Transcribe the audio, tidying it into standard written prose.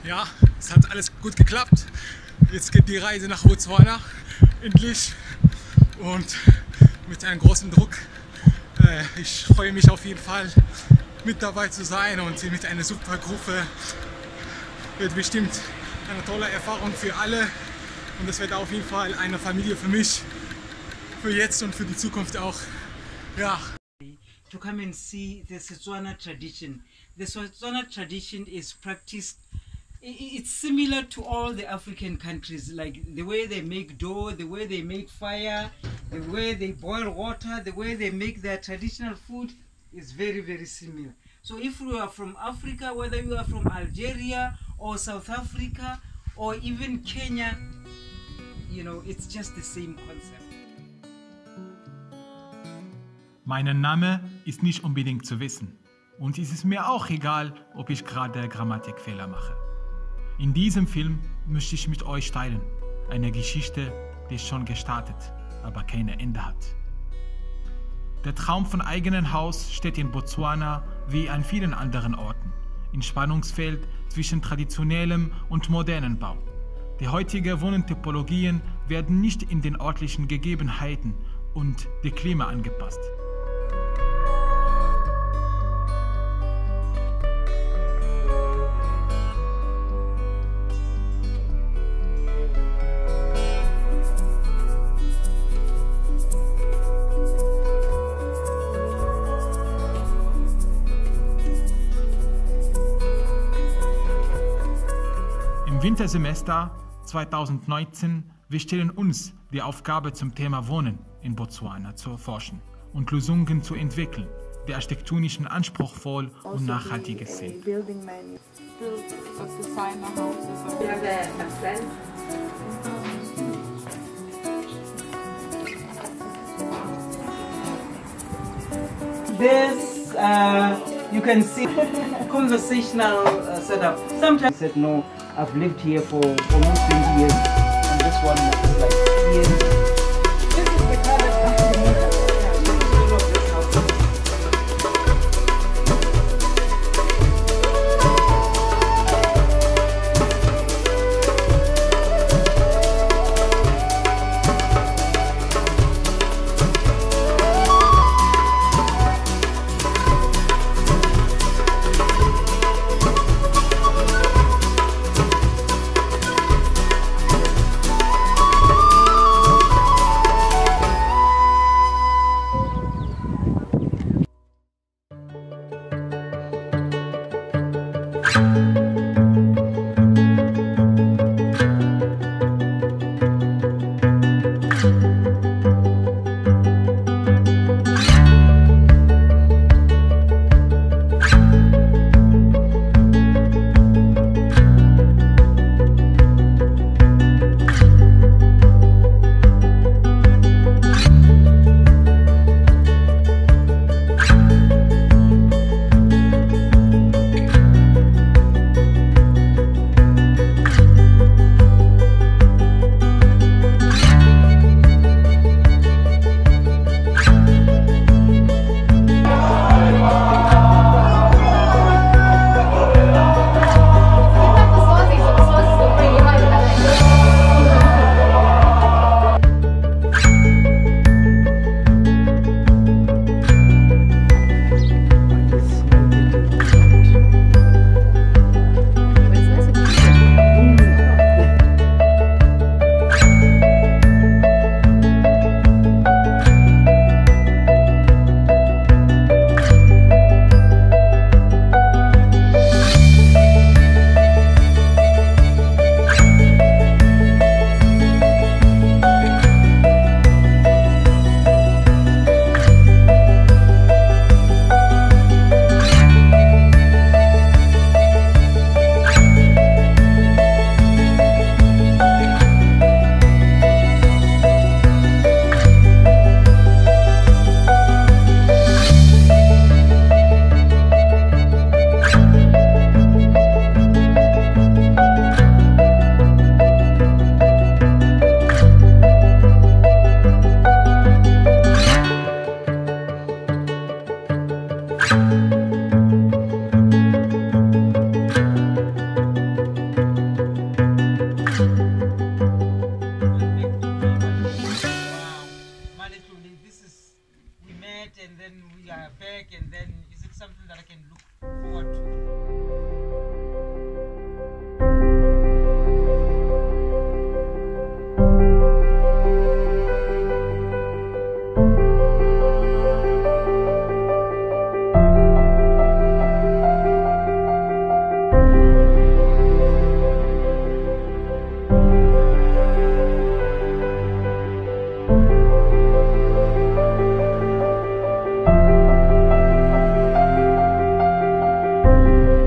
Ja, es hat alles gut geklappt. Jetzt geht die Reise nach Botswana endlich und mit einem großen Druck. Ich freue mich auf jeden Fall mit dabei zu sein und mit einer super Gruppe. Wird bestimmt eine tolle Erfahrung für alle und es wird auf jeden Fall eine Familie für mich, für jetzt und für die Zukunft auch. Ja. To come and see the Setswana tradition. The Setswana tradition is practiced, it's similar to all the African countries, like the way they make dough, the way they make fire, the way they boil water, the way they make their traditional food is very, very similar. So if you are from Africa, whether you are from Algeria or South Africa or even Kenya, you know, it's just the same concept. Mein Name ist nicht unbedingt zu wissen und es ist mir auch egal, ob ich gerade Grammatikfehler mache. In diesem Film möchte ich mit euch teilen, eine Geschichte, die schon gestartet, aber kein Ende hat. Der Traum von eigenem Haus steht in Botswana wie an vielen anderen Orten, im Spannungsfeld zwischen traditionellem und modernem Bau. Die heutigen Wohntypologien werden nicht in den örtlichen Gegebenheiten und dem Klima angepasst. Im Wintersemester 2019, wir stellen uns die Aufgabe zum Thema Wohnen in Botswana zu erforschen und Lösungen zu entwickeln, die architektonischen anspruchsvoll und nachhaltig sind. This, you can see conversational setup. Sometimes I said, no, I've lived here for almost 20 years, and this one is like years. This is the current Tschüss.